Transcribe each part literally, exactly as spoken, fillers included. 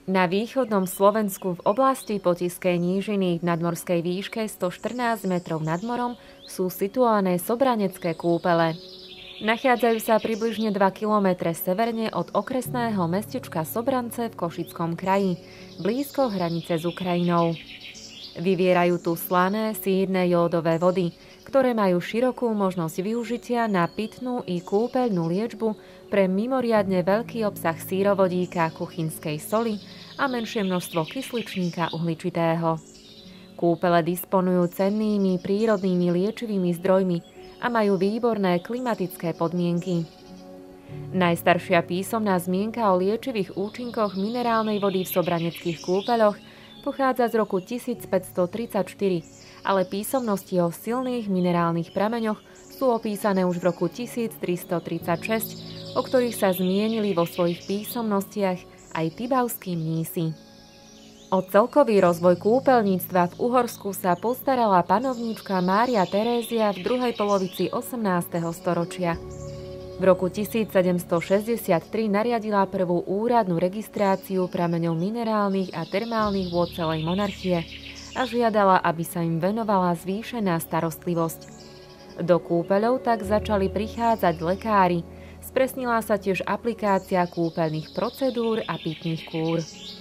Na východnom Slovensku v oblasti Potiskej nížiny v nadmorskej výške sto štrnásť metrov nad morom sú situované sobranecké kúpele. Nachádzajú sa približne dva kilometre severne od okresného mestečka Sobrance v Košickom kraji, blízko hranice s Ukrajinou. Vyvierajú tu slané, sírne jódové vody, ktoré majú širokú možnosť využitia na pitnú i kúpeľnú liečbu pre mimoriadne veľký obsah sírovodíka, kuchynskej soli a menšie množstvo kysličníka uhličitého. Kúpele disponujú cennými prírodnými liečivými zdrojmi a majú výborné klimatické podmienky. Najstaršia písomná zmienka o liečivých účinkoch minerálnej vody v sobraneckých kúpeľoch pochádza z roku tisícpäťstotridsaťštyri, ale písomnosti o silných minerálnych prameňoch sú opísané už v roku tisíctristotridsaťšesť, o ktorých sa zmienili vo svojich písomnostiach aj tibavskí mnísi. O celkový rozvoj kúpeľníctva v Uhorsku sa postarala panovníčka Mária Terézia v druhej polovici osemnásteho storočia. V roku tisícsedemstošesťdesiattri nariadila prvú úradnú registráciu prameňov minerálnych a termálnych vôd celej monarchie a žiadala, aby sa im venovala zvýšená starostlivosť. Do kúpeľov tak začali prichádzať lekári. Spresnila sa tiež aplikácia kúpeľných procedúr a pitných kúr.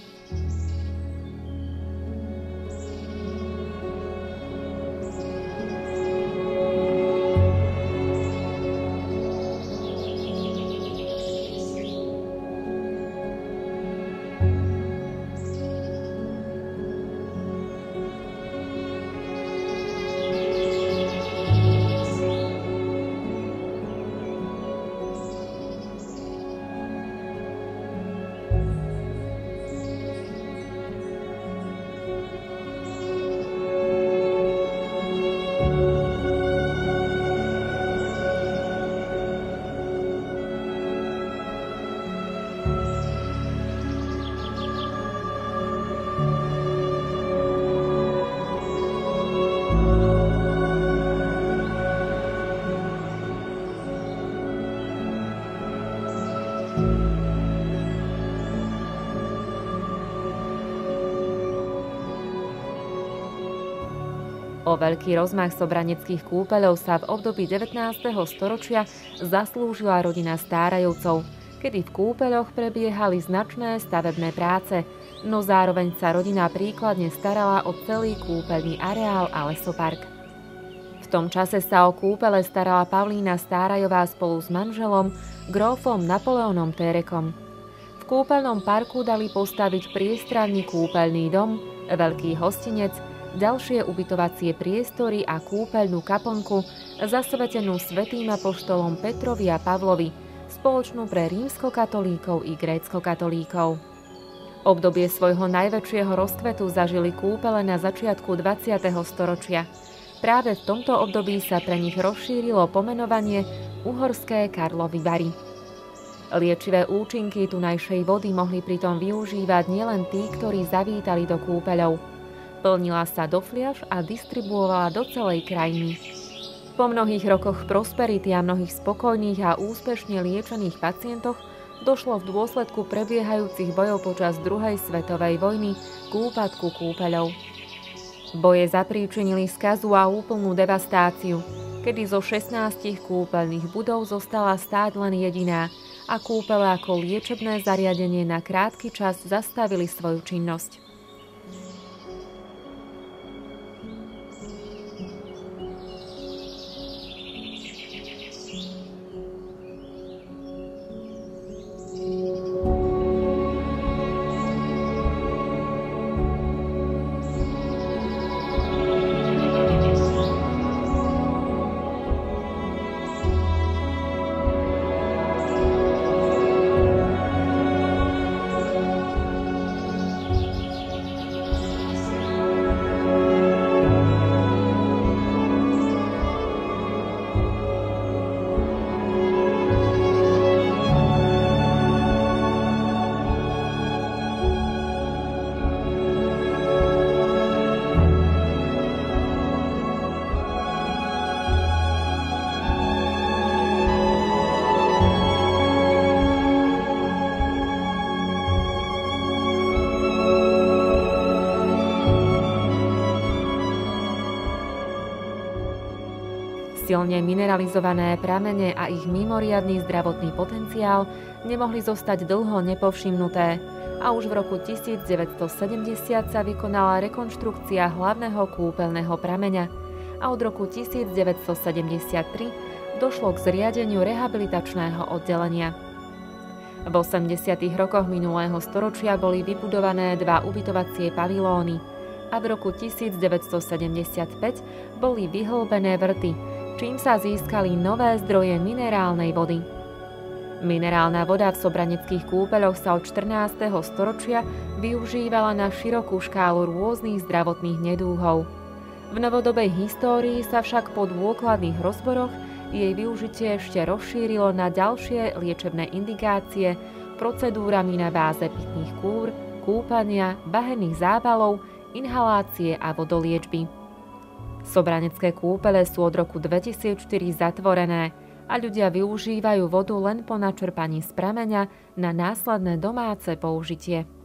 O veľký rozmach sobraneckých kúpeľov sa v období devätnásteho storočia zaslúžila rodina Stárajovcov, kedy v kúpeľoch prebiehali značné stavebné práce, no zároveň sa rodina príkladne starala o celý kúpeľný areál a lesopark. V tom čase sa o kúpele starala Pavlína Stárajová spolu s manželom, grófom Napoleónom Térekom. V kúpeľnom parku dali postaviť priestranný kúpeľný dom, veľký hostinec, ďalšie ubytovacie priestory a kúpeľnú kaplnku zasvetenú svätým apoštolom Petrovi a Pavlovi, spoločnú pre rímskokatolíkov i gréckokatolíkov. Obdobie svojho najväčšieho rozkvetu zažili kúpele na začiatku dvadsiateho storočia. Práve v tomto období sa pre nich rozšírilo pomenovanie Uhorské Karlovy Vary. Liečivé účinky tunajšej vody mohli pritom využívať nielen tí, ktorí zavítali do kúpeľov. Plnila sa do fliaš a distribuovala do celej krajiny. Po mnohých rokoch prosperity a mnohých spokojných a úspešne liečených pacientoch došlo v dôsledku prebiehajúcich bojov počas druhej svetovej vojny k úpadku kúpeľov. Boje zapríčinili skazu a úplnú devastáciu, kedy zo šestnástich kúpeľných budov zostala stáť len jediná a kúpele ako liečebné zariadenie na krátky čas zastavili svoju činnosť. silne mineralizované pramene a ich mimoriadny zdravotný potenciál nemohli zostať dlho nepovšimnuté a už v roku tisícdeväťstosedemdesiat sa vykonala rekonštrukcia hlavného kúpeľného prameňa a od roku tisícdeväťstosedemdesiattri došlo k zriadeniu rehabilitačného oddelenia. V osemdesiatych rokoch minulého storočia boli vybudované dva ubytovacie pavilóny a v roku tisícdeväťstosedemdesiatpäť boli vyhlbené vrty, čím sa získali nové zdroje minerálnej vody. Minerálna voda v sobraneckých kúpeľoch sa od štrnásteho storočia využívala na širokú škálu rôznych zdravotných nedúhov. V novodobej histórii sa však po dôkladných rozboroch jej využitie ešte rozšírilo na ďalšie liečebné indikácie procedúrami na báze pitných kúr, kúpania, bahenných zábalov, inhalácie a vodoliečby. Sobranecké kúpele sú od roku dvetisícštyri zatvorené a ľudia využívajú vodu len po načerpaní z prameňa na následné domáce použitie.